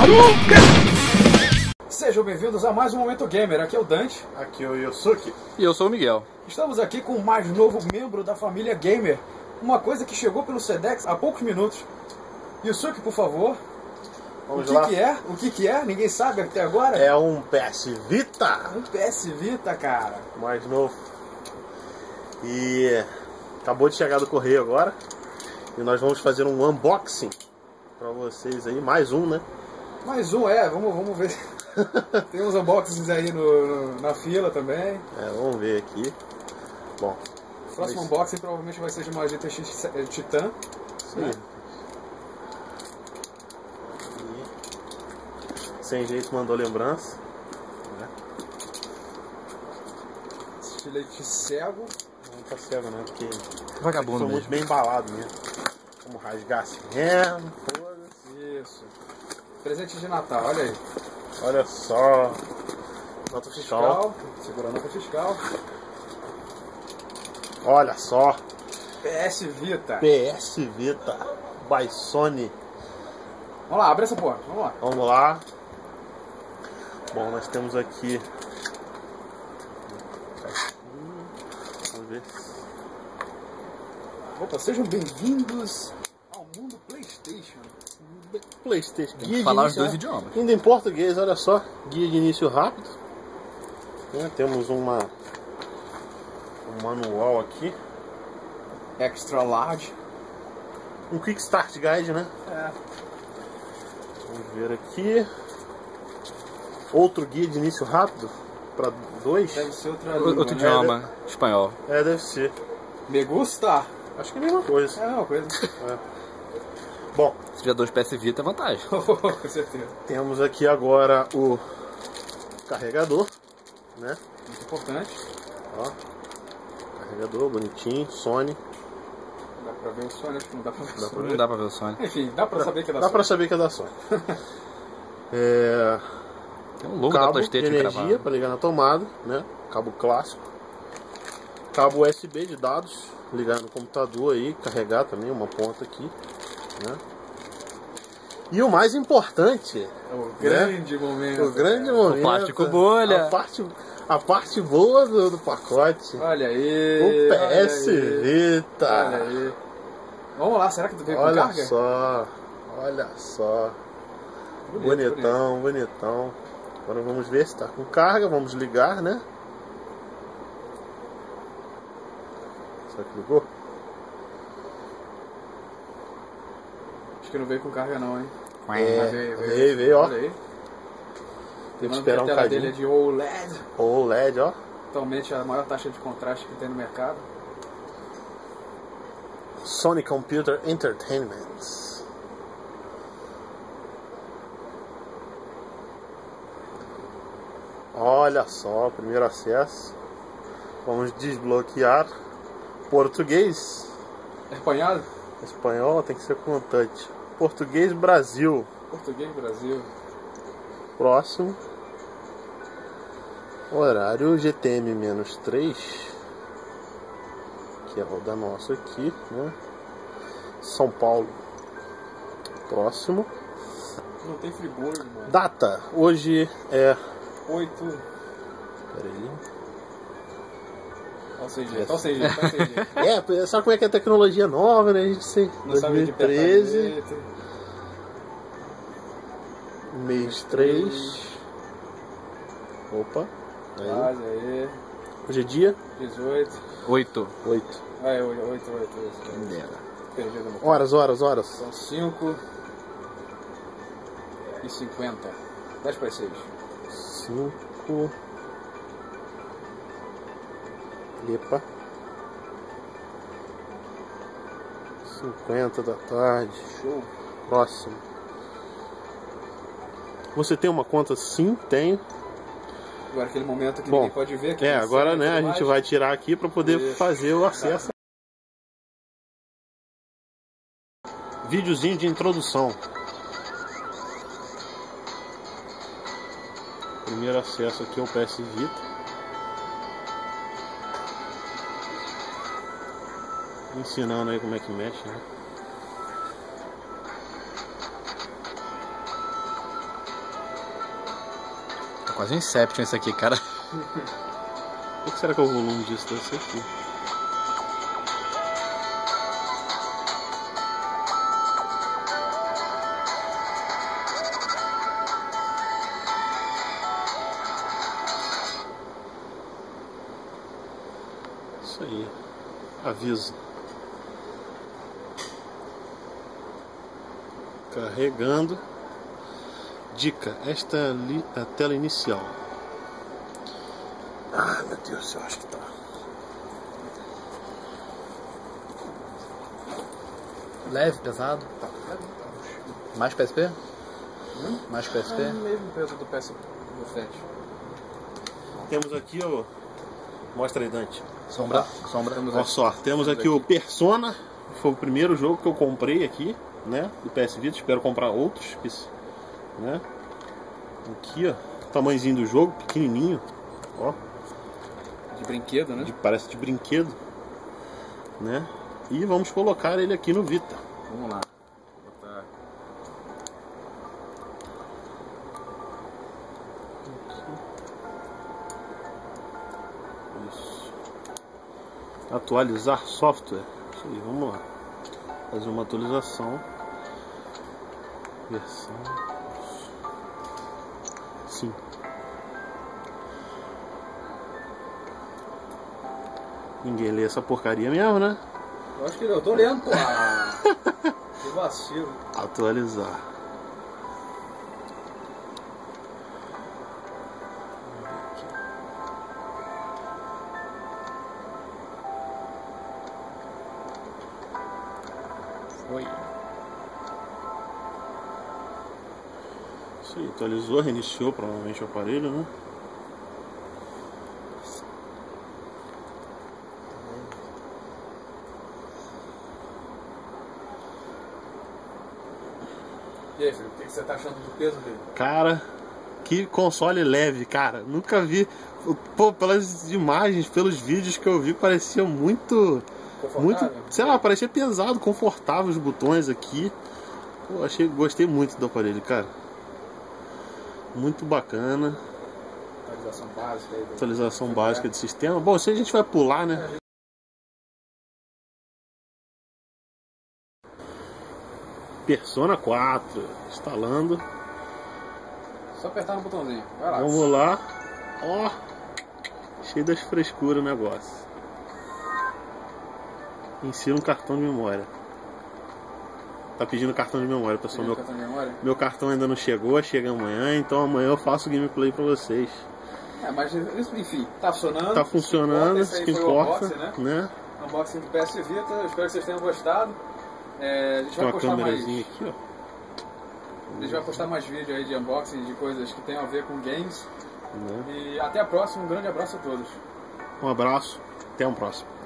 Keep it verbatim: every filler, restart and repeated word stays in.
Sejam bem-vindos a mais um Momento Gamer. Aqui é o Dante. Aqui é o Yosuke. E eu sou o Miguel. Estamos aqui com o mais novo membro da família Gamer. Uma coisa que chegou pelo Sedex há poucos minutos. Yosuke, por favor. Vamos o que lá. que é? O que que é? Ninguém sabe até agora? É um P S Vita. Um P S Vita, cara. Mais novo. E acabou de chegar do correio agora. E nós vamos fazer um unboxing pra vocês aí. Mais um, né? Mais um, é. Vamos, vamos ver. Tem uns unboxings aí no, no- na fila também. É, vamos ver aqui. Bom, O próximo Mas- unboxing provavelmente vai ser de uma G T X Titan. isso aí. E sem jeito mandou lembrança. Né? Estilete cego. Não tá cego não, porque Vagabundo foi mesmo. muito bem embalado mesmo. Vamos rasgar assim mesmo. Foda-se. Isso. Presente de Natal, olha aí. Olha só. Nota Fiscal. fiscal. Segurando a fiscal. Olha só. P S Vita. P S Vita by Sony. Vamos lá, abre essa porta. Vamos lá. Vamos lá. Bom, nós temos aqui. Vamos ver. Opa, sejam bem-vindos ao mundo PlayStation. PlayStation. Tem que falar os dois idiomas. Ainda em português, olha só. Guia de início rápido. Né, temos uma um manual aqui. Extra large. Um Quick Start Guide, né? É. Vamos ver aqui. Outro guia de início rápido para dois. Deve ser outra Outro língua, né? idioma, espanhol. É, deve ser. Me gusta. Acho que é a mesma coisa. É a mesma coisa. É. Bom, Se tiver dois P S Vita é vantagem. Com certeza. temos aqui agora o carregador, né? Muito importante. Ó, carregador bonitinho, Sony. Dá pra ver o Sony, acho que não dá pra ver o Dá pra Sony. Não dá pra ver o Sony. Enfim, dá pra saber que é da Dá Sony. pra saber que é da Sony. É, Tem um logo da cabo de PlayStation energia gravado. para ligar na tomada, né? Cabo clássico. Cabo U S B de dados, ligar no computador aí, carregar também uma ponta aqui, né? E o mais importante, É o grande momento. o grande cara. momento, plástico bolha. a parte, a parte boa do, do pacote, Olha aí. o P olha S aí. Vita. Olha aí. Vamos lá, será que tu veio com Olha carga? só, olha só, Bonito, bonitão, bonitão. Agora vamos ver se está com carga, vamos ligar, né? Será que ligou? Acho que não veio com carga não, hein? É, Mas veio, veio, ó. Olha aí. Tem que Lembrando esperar um que a tela dele é cadinho. de O L E D. O L E D, ó. Atualmente a maior taxa de contraste que tem no mercado. Sony Computer Entertainment. Olha só, primeiro acesso. Vamos desbloquear. Português. É espanhol? Espanhol tem que ser com touch. Português Brasil. Português Brasil. Próximo. Horário G T M três. Que é o da nossa aqui, né? São Paulo. Próximo. Não tem Friburgo, mano. Data. Hoje é... Oito. Peraí. Tá sem jeito, tá sem jeito, tá sem jeito. É, sabe como é que é a tecnologia nova, né? A gente sei. Não sabe de dois mil e treze, direito. mês três. Opa. Aí. Olha aí. Hoje é dia dezoito. Oito. oito. Ah, é oito, oito, oito. Quem dera. Perdido no Horas, horas, horas. São cinco e cinquenta. dez para as seis. cinco. Epa. cinquenta da tarde. Show. Próximo. Você tem uma conta? Sim, tenho. Agora aquele momento que Bom, ninguém pode ver. Que É, tem agora senha e né, tudo a gente mais. vai tirar aqui para poder Isso. fazer o acesso. Videozinho de introdução. Primeiro acesso aqui ao P S Vita. Ensinando aí como é que mexe, né? Quase um Inception isso aqui, cara. O que será que é o volume disso? Deve ser aqui. Isso aí. Aviso. Carregando. Dica, esta é ali a tela inicial. Ah, meu Deus, eu acho que tá. Leve, pesado. Tá. Mais P S P? Hum? Mais P S P? É o mesmo peso do P S do Fat. Temos aqui o... Mostra aí, Dante. Sombra. Sombra. Olha só, temos aqui o Persona. Foi o primeiro jogo que eu comprei aqui, né? Do P S Vita. Espero comprar outros. Né? Aqui, ó. O tamanhozinho do jogo, pequenininho. Ó. De brinquedo, né? De, parece de brinquedo. Né? E vamos colocar ele aqui no Vita. Vamos lá. Botar. Isso. Atualizar software. Isso aí, vamos lá. Fazer uma atualização. Versão. Sim. Ninguém lê essa porcaria mesmo, né? Eu acho que eu tô lendo, pô. Que vacilo. Atualizar. Foi. Isso aí, atualizou, reiniciou provavelmente o aparelho, né? E aí, filho, o que você tá achando do peso dele? Cara, que console leve, cara. Nunca vi. Pô, pelas imagens, pelos vídeos que eu vi, parecia muito. Muito. Sei lá, parecia pesado, confortável os botões aqui. Pô, achei, gostei muito do aparelho, cara. Muito bacana. Atualização básica aí. Atualização básica de sistema. Bom, isso a gente vai pular, né? Persona quatro, instalando. Só apertar no botãozinho. Vai lá. Vamos lá. Ó, cheio das frescuras o negócio. Insira um cartão de memória. Tá pedindo cartão de memória, pessoal. Meu, cartão de memória? meu cartão ainda não chegou, chega amanhã, então amanhã eu faço o gameplay pra vocês. É, mas isso, enfim, tá funcionando. Tá funcionando, isso que importa, né? né? Unboxing do P S Vita, eu espero que vocês tenham gostado. É, a gente vai Uma postar mais. câmerazinha aqui, ó. A gente vai postar mais vídeos aí de unboxing de coisas que tem a ver com games. Né? E até a próxima, um grande abraço a todos. Um abraço, até um próximo.